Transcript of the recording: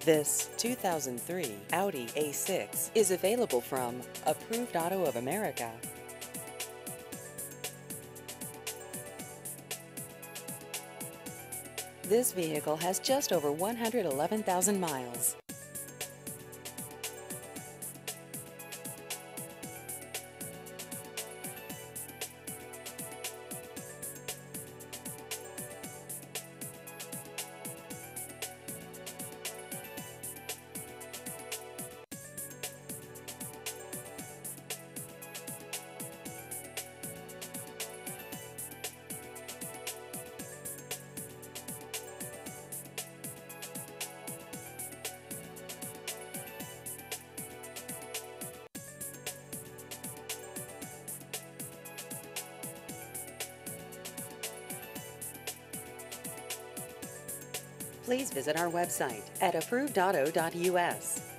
This 2003 Audi A6 is available from Approved Auto of America. This vehicle has just over 111,000 miles. Please visit our website at approvedauto.us.